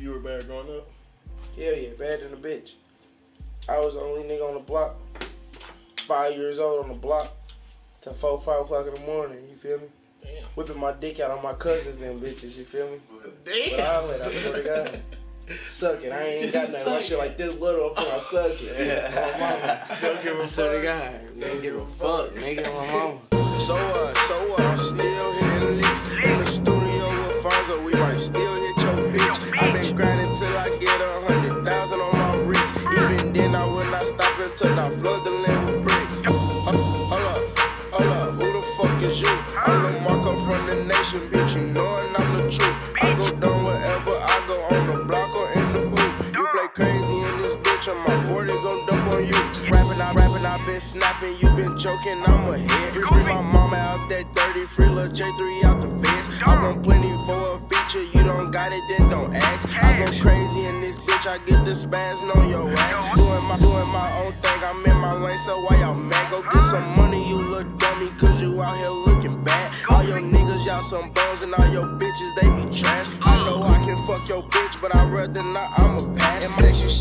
You were bad growing up? Yeah, bad than a bitch. I was the only nigga on the block. 5 years old on the block. Till 4, 5 o'clock in the morning, you feel me? Damn. Whipping my dick out on my cousins, them bitches, you feel me? Damn. But I let, I swear to God. Suck it. I ain't even got nothing. My shit like this little, I'm gonna suck it. Yeah. My mama. Don't give a I swear to fuck. God, don't give a fuck, nigga, my mama. So what, I'm still hitting licks. In the studio with Fonzo, we might still hit your bitch. I been grinding till I get 100,000 on my wrist. Even then, I will not stop until I flood the land with bricks. Hold up, who the fuck is you? I'm the Marcoo from the nation, bitch, you knowin' I'm the truth. I go down wherever I go, on the block or in the booth. You play crazy in this bitch, on my 40 gon' dump on you. Rapping, I been snapping, you been joking, I'm a hit. Free my mama out that dirty, free lil' J3 out the fence. I want plenty for a feature, you don't got it, then don't ask. I go crazy in this bitch, I get the spazzing on your ass. Doing my own thing, I'm in my lane, so why y'all mad? Go get some money, you look dummy, cause you out here looking bad. All your niggas, y'all some bums, and all your bitches, they be trash. I know I can fuck your bitch, but I'd rather not, I'm a pass. And my section